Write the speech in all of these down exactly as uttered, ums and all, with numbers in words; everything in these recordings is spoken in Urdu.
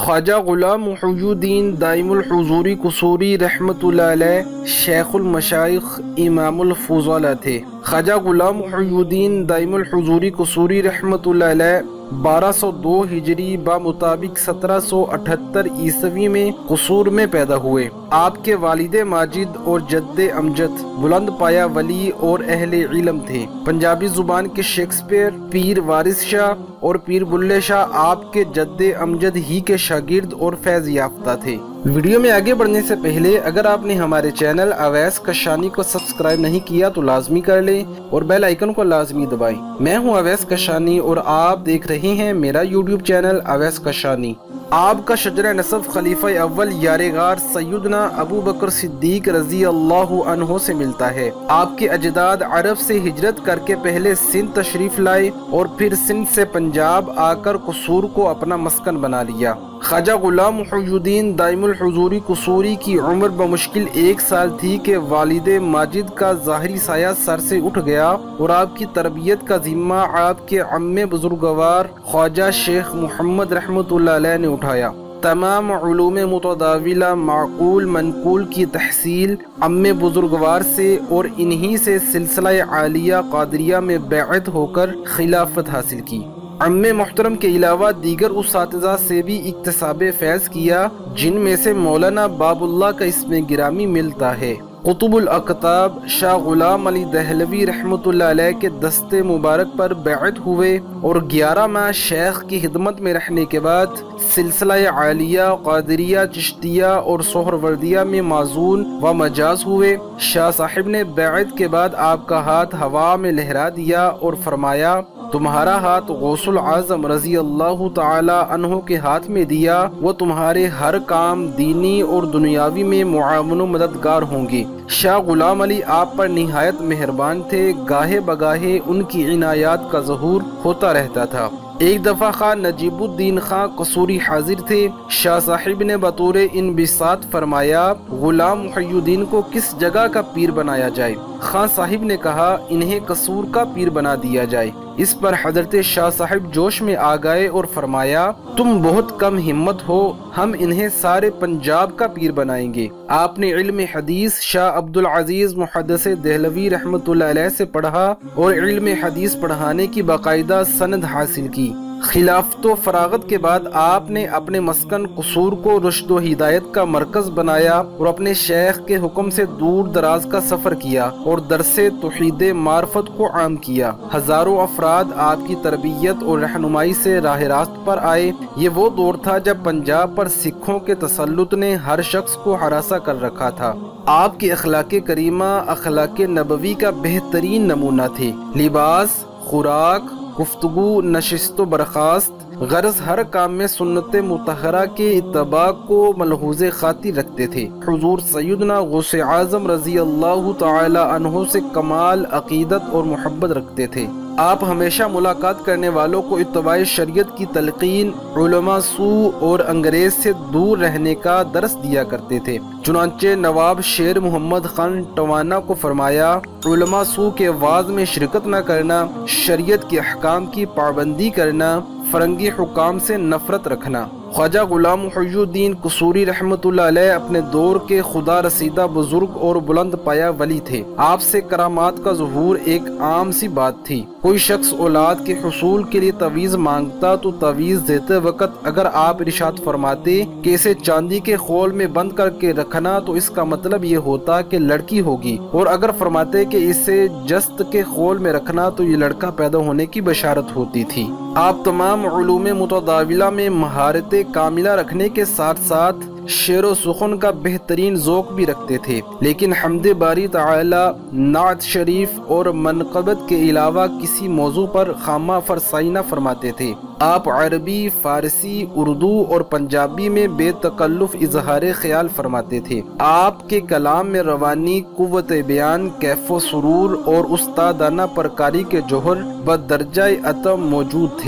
خواجہ غلام محی-الدین دائم-ال-حضوری قصوری رحمۃ اللہ علیہ شیخ-ال-مشایخ امام-ال-فضلا تھے۔ خواجہ غلام محی-الدین دائم-ال-حضوری قصوری رحمۃ اللہ علیہ بارہ سو دو ہجری بمطابق سترہ سو اٹھتر عیسوی میں قصور میں پیدا ہوئے۔ آپ کے والد ماجد اور جد امجد بلند پایا ولی اور اہل علم تھے۔ پنجابی زبان کے شیکسپیئر، پیر وارث شاہ اور پیر بلے شاہ آپ کے جد امجد ہی کے شاگرد اور فیض یافتہ تھے۔ ویڈیو میں آگے بڑھنے سے پہلے اگر آپ نے ہمارے چینل اوائسکشانی کو سبسکرائب نہیں کیا تو لازمی کر لیں اور بیل آئیکن کو لازمی دبائیں۔ میں ہوں اوائسکشانی اور آپ دیکھ رہے ہیں میرا یوٹیوب چینل اوائسکشانی۔ آپ کا شجرہ نسب خلیفہ اول یار غار سیدنا ابو بکر صدیق رضی اللہ عنہ سے ملتا ہے۔ آپ کے اجداد عرب سے ہجرت کر کے پہلے سندھ تشریف لائے اور پھر سندھ سے پنجاب آ کر قصور کو اپنا مسکن بنا لیا۔ خواجہ غلام محی-الدین دائم-ال-حضوری قصوری کی عمر بمشکل ایک سال تھی کہ والد ماجد کا ظاہری سایہ سر سے اٹھ گیا اور آپ کی تربیت کا ذمہ آپ کے عم بزرگوار خواجہ شیخ محمد رحمۃ اللہ علیہ نے اٹھایا۔ تمام علوم متداولہ معقول منقول کی تحصیل عم بزرگوار سے اور انہی سے سلسلہ عالیہ قادریہ میں بیعت ہو کر خلافت حاصل کی۔ عم محترم کے علاوہ دیگر اساتذہ سے بھی اکتساب فیض کیا، جن میں سے مولانا باباللہ کا اسم گرامی ملتا ہے۔ قطب الاقطاب شاہ غلام علی دہلوی رحمۃ اللہ علیہ کے دست مبارک پر بیعت ہوئے اور گیارہ ماہ شیخ کی خدمت میں رہنے کے بعد سلسلہ عالیہ قادریہ چشتیہ اور سہروردیہ میں معزول و مجاز ہوئے۔ شاہ صاحب نے بیعت کے بعد آپ کا ہاتھ ہوا میں لہرا دیا اور فرمایا، تمہارا ہاتھ غوث العظم رضی اللہ تعالی عنہ کے ہاتھ میں دیا، وہ تمہارے ہر کام دینی اور دنیاوی میں معاون و مددگار ہوں گے۔ شاہ غلام علی آپ پر نہایت مہربان تھے، گاہے بگاہے ان کی عنایات کا ظہور ہوتا رہتا تھا۔ ایک دفعہ خواہ نجیب الدین خان قصوری حاضر تھے۔ شاہ صاحب نے بطور انبساط فرمایا، غلام محی-الدین کو کس جگہ کا پیر بنایا جائے؟ خان صاحب نے کہا، انہیں قصور کا پیر بنا دیا جائے۔ اس پر حضرت شاہ صاحب جوش میں آ گئے اور فرمایا، تم بہت کم ہمت ہو، ہم انہیں سارے پنجاب کا پیر بنائیں گے۔ آپ نے علم حدیث شاہ عبدالعزیز محدث دہلوی رحمۃ اللہ علیہ سے پڑھا اور علم حدیث پڑھانے کی باقاعدہ سند حاصل کی۔ خلافت و فراغت کے بعد آپ نے اپنے مسکن قصور کو رشد و ہدایت کا مرکز بنایا اور اپنے شیخ کے حکم سے دور دراز کا سفر کیا اور درس توحید معرفت کو عام کیا۔ ہزاروں افراد آپ کی تربیت اور رہنمائی سے راہ راست پر آئے۔ یہ وہ دور تھا جب پنجاب پر سکھوں کے تسلط نے ہر شخص کو ہراساں کر رکھا تھا۔ آپ کے اخلاق کریمہ اخلاق نبوی کا بہترین نمونہ تھے۔ لباس، خوراک، گفتگو، نشست و برخاست، غرض ہر کام میں سنت مطہرہ کے اتباع کو ملحوظ خاطر رکھتے تھے۔ حضور سیدنا غوث اعظم رضی اللہ تعالی عنہ سے کمال عقیدت اور محبت رکھتے تھے۔ آپ ہمیشہ ملاقات کرنے والوں کو اتباع شریعت کی تلقین، علماء سو اور انگریز سے دور رہنے کا درس دیا کرتے تھے۔ چنانچہ نواب شیر محمد خان ٹوانا کو فرمایا، علماء سو کے وعظ میں شرکت نہ کرنا، شریعت کے احکام کی پابندی کرنا، فرنگی حکام سے نفرت رکھنا۔ خواجہ غلام محی-الدین قصوری رحمۃ اللہ علیہ اپنے دور کے خدا رسیدہ بزرگ اور بلند پایا ولی تھے۔ آپ سے کرامات کا ظہور ایک عام سی بات تھی۔ کوئی شخص اولاد کے حصول کے لیے تعویذ مانگتا تو تعویذ دیتے وقت اگر آپ ارشاد فرماتے کہ اسے چاندی کے خول میں بند کر کے رکھنا تو اس کا مطلب یہ ہوتا کہ لڑکی ہوگی، اور اگر فرماتے کہ اسے جست کے خول میں رکھنا تو یہ لڑکا پیدا ہونے کی بشارت ہوتی تھی۔ آپ تمام علوم متداولہ میں مہارت کاملہ رکھنے کے ساتھ ساتھ شعر و سخن کا بہترین ذوق بھی رکھتے تھے، لیکن حمد باری تعالی، نعت شریف اور منقبت کے علاوہ کسی موضوع پر خامہ فرسائی نہ فرماتے تھے۔ آپ عربی، فارسی، اردو اور پنجابی میں بے تکلف اظہار خیال فرماتے تھے۔ آپ کے کلام میں روانی، قوت بیان، کیف و سرور اور استادانہ پرکاری کے جوہر بدرجہ اتم موجود تھے۔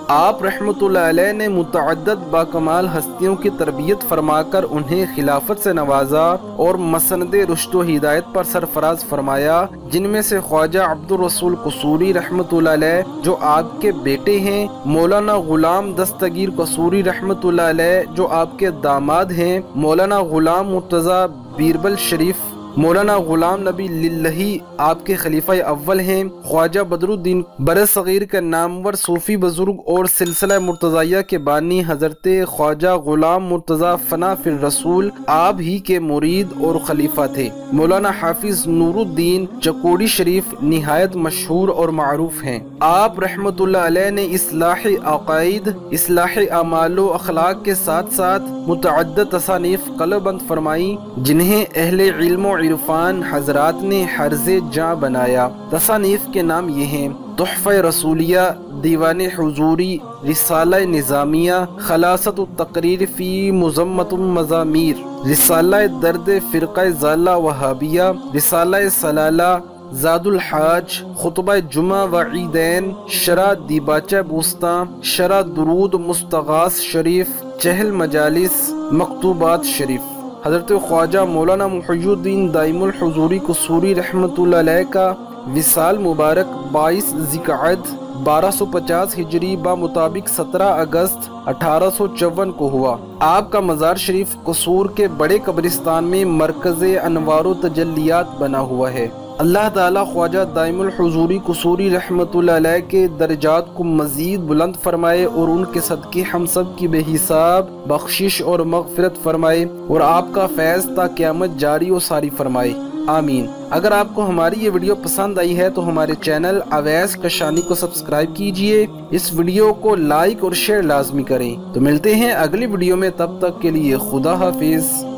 آپ رحمتullah علیہ نے متعدد باکمال ہستیوں کی تربیت فرما کر انہیں خلافت سے نوازا اور مسند رشد و ہدایت پر سرفراز فرمایا، جن میں سے خواجہ عبد الرسول قصوری رحمتullah علیہ جو آپ کے بیٹے ہیں، مولانا غلام دستگیر قصوری رحمتullah علیہ جو آپ کے داماد ہیں، مولانا غلام مرتضی بیربل شریف، مولانا غلام نبی للہی آپ کے خلیفہ اول ہیں، خواجہ بدر الدین بر صغیر کے نامور صوفی بزرگ اور سلسلہ مرتضیہ کے بانی حضرت خواجہ غلام مرتضی فنا فی الرسول آپ ہی کے مرید اور خلیفہ تھے۔ مولانا حافظ نور الدین چکوڑی شریف نہایت مشہور اور معروف ہیں۔ آپ رحمتullah علیہ نے اصلاح عقائد، اصلاح اعمال و اخلاق کے ساتھ ساتھ متعدد تصانیف قلم بند فرمائی، جنہیں اہل علم و عرفان حضرات نے حرز جاں بنایا۔ تصانیف کے نام یہ ہیں: تحفہ رسولیہ، دیوان حضوری، رسالہ نظامیہ، خلاصۃ التقریر فی مذمۃ المزامیر، رسالہ درد فرقہ ضالہ وہابیہ، رسالہ سلالہ، زاد الحاج، خطبہ جمعہ و عیدین، شرح دیباچہ بوستاں، شرح درود مستغاث شریف، چہل مجالس، مکتوبات شریف۔ حضرت خواجہ مولانا محی-الدین دائم-ال-حزوری قصوری رحمتullah علیہ کا وصال مبارک بائیس ذی-القعدہ بارہ سو پچاس ہجری بمطابق سترہ اگست اٹھارہ سو چون کو ہوا۔ آپ کا مزار شریف قصور کے بڑے قبرستان میں مرکز انوار و تجلیات بنا ہوا ہے۔ اللہ تعالیٰ خواجہ دائم-ال-حزوری قصوری رحمتullah علیہ کے درجات کو مزید بلند فرمائے اور ان کے صدقے ہم سب کی بے حساب بخشش اور مغفرت فرمائے اور آپ کا فیض تا قیامت جاری و ساری فرمائے، آمین۔ اگر آپ کو ہماری یہ ویڈیو پسند آئی ہے تو ہمارے چینل اویسکشانی کو سبسکرائب کیجئے، اس ویڈیو کو لائک اور شیئر لازمی کریں۔ تو ملتے ہیں اگلی ویڈیو میں، تب تک کے لیے خدا حافظ۔